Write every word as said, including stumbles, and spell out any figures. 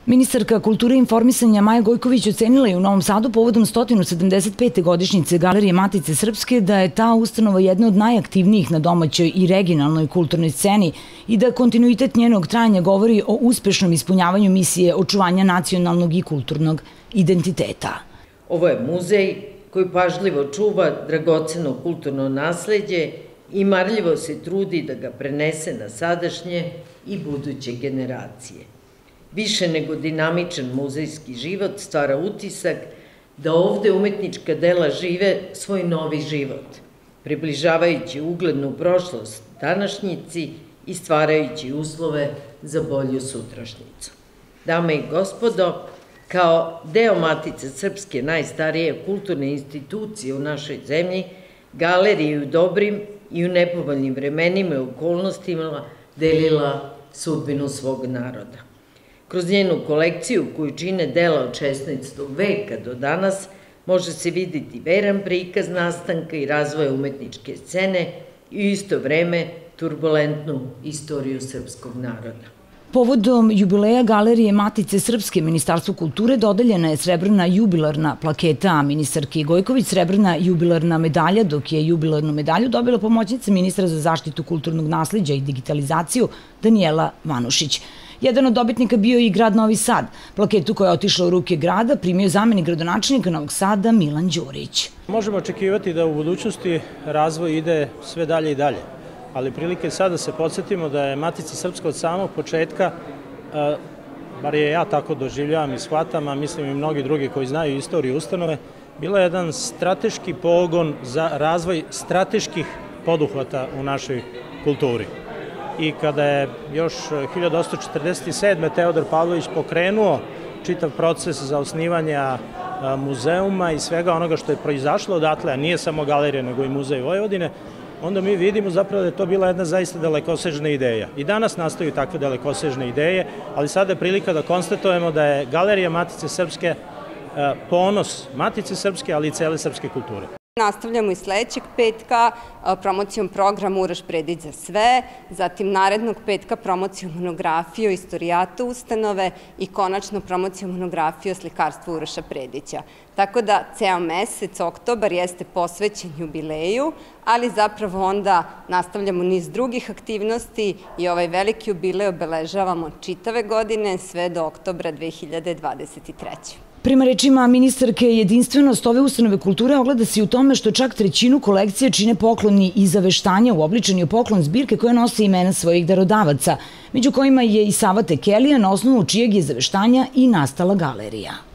Ministarka kulture i informisanja Maja Gojković ocenila je u Novom Sadu povodom sto sedamdeset pete godišnjice Galerije Matice Srpske da je ta ustanova jedna od najaktivnijih na domaćoj i regionalnoj kulturnoj sceni i da kontinuitet njenog trajanja govori o uspešnom ispunjavanju misije očuvanja nacionalnog i kulturnog identiteta. Ovo je muzej koji pažljivo čuva dragoceno kulturno nasleđe i marljivo se trudi da ga prenese na sadašnje i buduće generacije. Više nego dinamičan muzejski život stvara utisak da ovde umetnička dela žive svoj novi život, približavajući uglednu prošlost današnjici i stvarajući uslove za bolju sutrašnjicu. Dame i gospodo, kao deo Matice Srpske, najstarije kulturne institucije u našoj zemlji, galerija u dobrim i u nepovoljnim vremenima i okolnostima delila sudbinu svog naroda. Kroz njenu kolekciju, koju čine dela od šesnaestog veka do danas, može se videti veran prikaz nastanka i razvoja umetničke scene i u isto vreme turbulentnu istoriju srpskog naroda. Povodom jubileja Galerije Matice Srpske Ministarstvu kulture dodeljena je srebrna jubilarna plaketa, a ministarki Gojković srebrna jubilarna medalja, dok je jubilarnu medalju dobila pomoćnica ministra za zaštitu kulturnog nasleđa i digitalizaciju Danijela Vanušić. Jedan od dobitnika bio i grad Novi Sad. Plaketu koja je otišla u ruke grada primio zamenik gradonačelnika Novog Sada Milan Đurić. Možemo očekivati da u budućnosti razvoj ide sve dalje i dalje, ali prilike sad da se podsjetimo da je Matica Srpska od samog početka, bar je ja tako doživljavam i shvatam, a mislim i mnogi drugi koji znaju istoriju ustanove, bila je jedan strateški pogon za razvoj strateških poduhvata u našoj kulturi. I kada je još hiljadu osamsto četrdeset sedme. Teodor Pavlović pokrenuo čitav proces za osnivanje muzeuma i svega onoga što je proizašlo odatle, a nije samo galerija nego i muzej Vojvodine, onda mi vidimo zapravo da je to bila jedna zaista dalekosežna ideja. I danas nastaju takve dalekosežne ideje, ali sada je prilika da konstatujemo da je Galerija Matice Srpske ponos Matice Srpske, ali i cele srpske kulture. Nastavljamo i sledećeg petka promocijom programa Uroš Predić za sve, zatim narednog petka promocijom monografije o istorijatu ustanove i konačno promocijom monografije o slikarstvu Uroša Predića. Tako da ceo mesec, oktobar, jeste posvećen jubileju, ali zapravo onda nastavljamo niz drugih aktivnosti i ovaj veliki jubilej obeležavamo čitave godine sve do oktobra dve hiljade dvadeset treće. Prema rečima ministarke, jedinstvenost ove ustanove kulture ogleda se i u tome što čak trećinu kolekcije čine pokloni i zaveštanja uobličeni u poklon zbirke koje nose imena svojih darodavaca, među kojima je i Sava Tekelija, na osnovu čijeg je zaveštanja i nastala galerija.